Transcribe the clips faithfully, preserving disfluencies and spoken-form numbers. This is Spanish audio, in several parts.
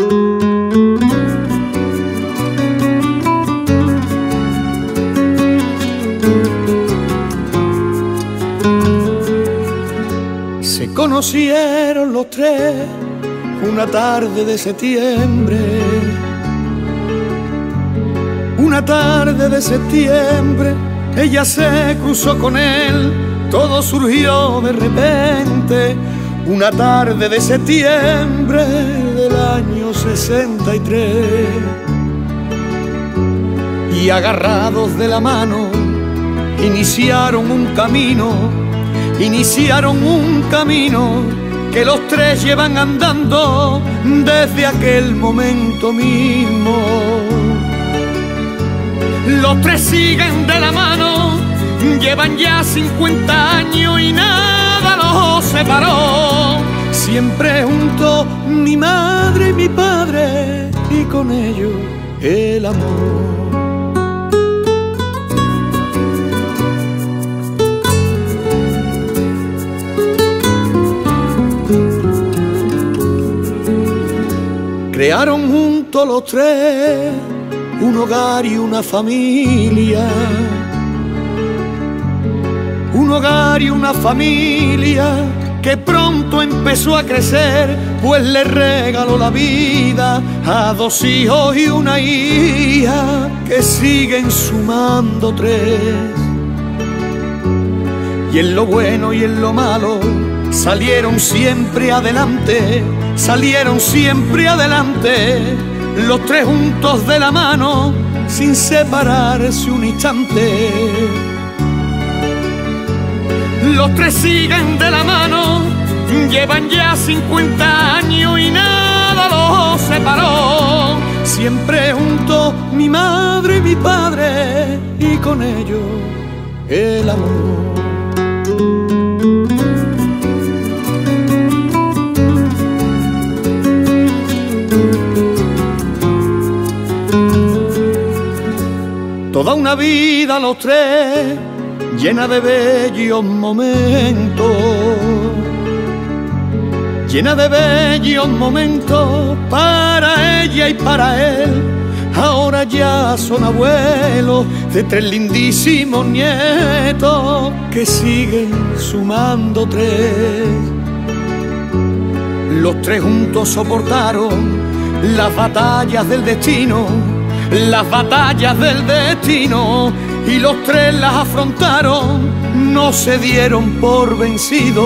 Se conocieron los tres una tarde de septiembre, una tarde de septiembre. Ella se cruzó con él, todo surgió de repente, una tarde de septiembre del año sesenta y tres. Y agarrados de la mano iniciaron un camino, iniciaron un camino que los tres llevan andando desde aquel momento mismo. Los tres siguen de la mano, llevan ya cincuenta años y nada los separó. Siempre juntos mi madre y mi padre, y con ellos el amor. Crearon juntos los tres un hogar y una familia, un hogar y una familia que pronto empezó a crecer, pues le regaló la vida a dos hijos y una hija que siguen sumando tres. Y en lo bueno y en lo malo salieron siempre adelante, salieron siempre adelante, los tres juntos de la mano, sin separarse un instante. Los tres siguen de la mano, llevan ya cincuenta años y nada los separó. Siempre juntos mi madre y mi padre, y con ellos el amor. Toda una vida los tres, llena de bellos momentos, llena de bellos momentos para ella y para él. Ahora ya son abuelos de tres lindísimos nietos que siguen sumando tres. Los tres juntos soportaron las batallas del destino, las batallas del destino, y los tres las afrontaron, no se dieron por vencidos.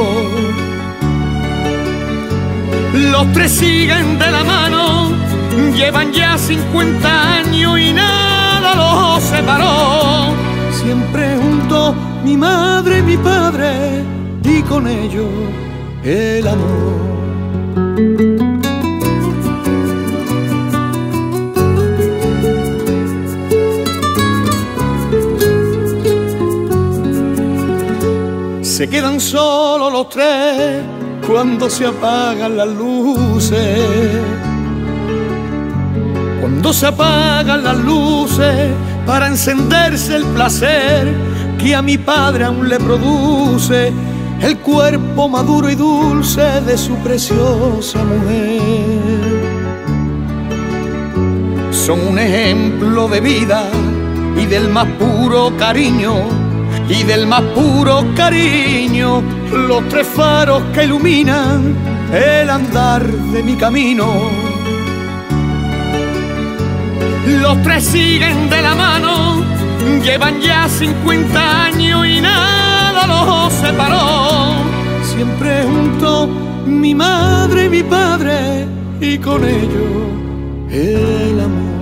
Los tres siguen de la mano, llevan ya cincuenta años y nada los separó. Siempre juntos mi madre y mi padre, y con ellos el amor. Se quedan solos los tres cuando se apagan las luces, cuando se apagan las luces para encenderse el placer que a mi padre aún le produce el cuerpo maduro y dulce de su preciosa mujer. Son un ejemplo de vida y del más puro cariño, y del más puro cariño, los tres faros que iluminan el andar de mi camino. Los tres siguen de la mano, llevan ya cincuenta años y nada los separó. Siempre juntos mi madre y mi padre, y con ellos el amor.